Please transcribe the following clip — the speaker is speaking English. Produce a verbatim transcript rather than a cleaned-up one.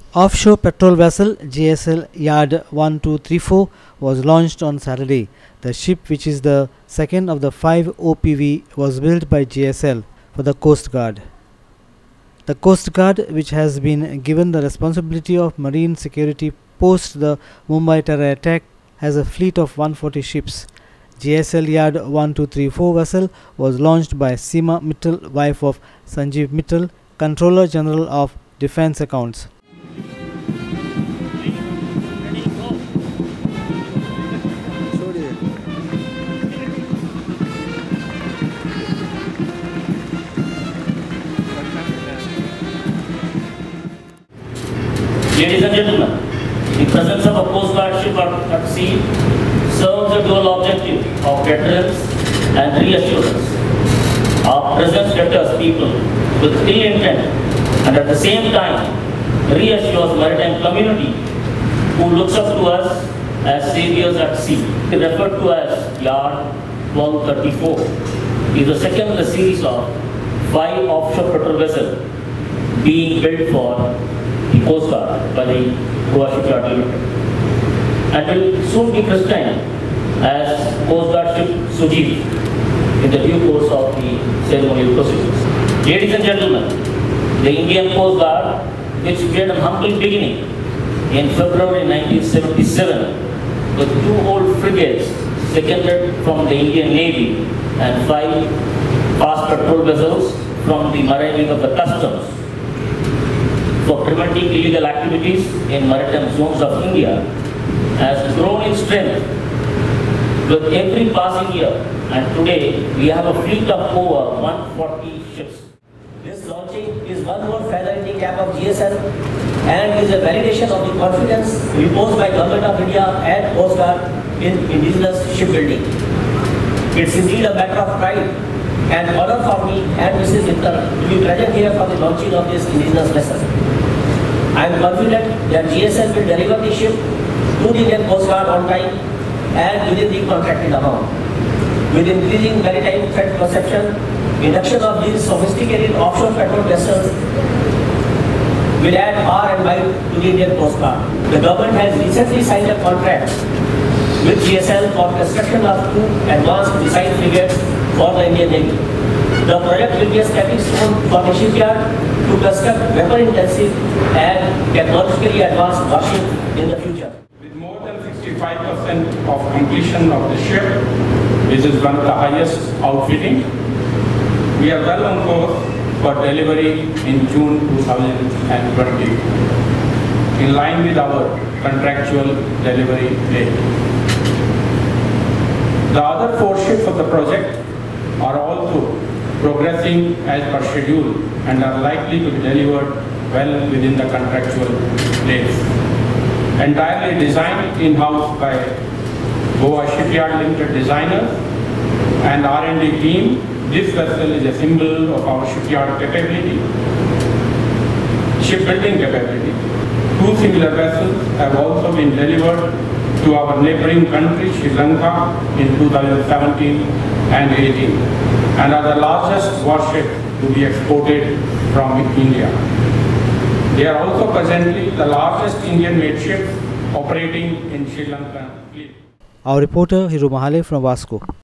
Offshore petrol vessel G S L Yard one two three four was launched on Saturday. The ship, which is the second of the five O P V, was built by G S L for the Coast Guard. The Coast Guard, which has been given the responsibility of marine security post the Mumbai terror attack, has a fleet of one hundred forty ships. G S L Yard one two three four vessel was launched by Seema Mittal, wife of Sanjeev Mittal, Controller General of Defence Accounts. Ladies and gentlemen, the presence of a Coast Guard ship at sea serves a dual objective of deterrence and reassurance. Our presence deters people with ill intent and at the same time reassures maritime community who looks up to us as saviors at sea. Referred to as Yard twelve thirty-four is the second in the series of five offshore petrol vessels being built for the Coast Guard by the Goa Shipyard Limited, and will soon be christened as Coast Guard ship Sujeet in the due course of the ceremonial procedures. Ladies and gentlemen, the Indian Coast Guard, which made a humble beginning in February nineteen seventy-seven with two old frigates seconded from the Indian Navy and five fast patrol vessels from the marine wing of the Customs, for preventing illegal activities in maritime zones of India, has grown in strength with every passing year, and today we have a fleet of over one hundred forty ships. This launching is one more feather in the cap of G S L and is a validation of the confidence reposed by Government of India and Coast Guard in indigenous shipbuilding. It's indeed a matter of pride and honor for me and Missus Mittal to be present here for the launching of this indigenous vessel. I am confident that G S L will deliver the ship to the Indian Coast Guard on time and within the contracted amount. With increasing maritime threat perception, induction of these sophisticated offshore petrol vessels will add power and might to the Indian Coast Guard. The government has recently signed a contract with G S L for construction of two advanced missile frigates for the Indian Navy. The project will be a stepping stone for the shipyard to construct weapon-intensive and technologically advanced warships in the future. With more than sixty-five percent of completion of the ship, which is one of the highest outfitting, we are well on course for delivery in June two thousand twenty, in line with our contractual delivery date. The other four ships of the project are also progressing as per schedule and are likely to be delivered well within the contractual dates. Entirely designed in-house by Goa Shipyard Limited designers and R and D team, this vessel is a symbol of our shipyard capability, shipbuilding capability. Two similar vessels have also been delivered to our neighboring country, Sri Lanka, in two thousand seventeen and eighteen, and are the largest warship to be exported from India. They are also presently the largest Indian-made ships operating in Sri Lanka fleet. Our reporter Hiru Mahale from Vasco.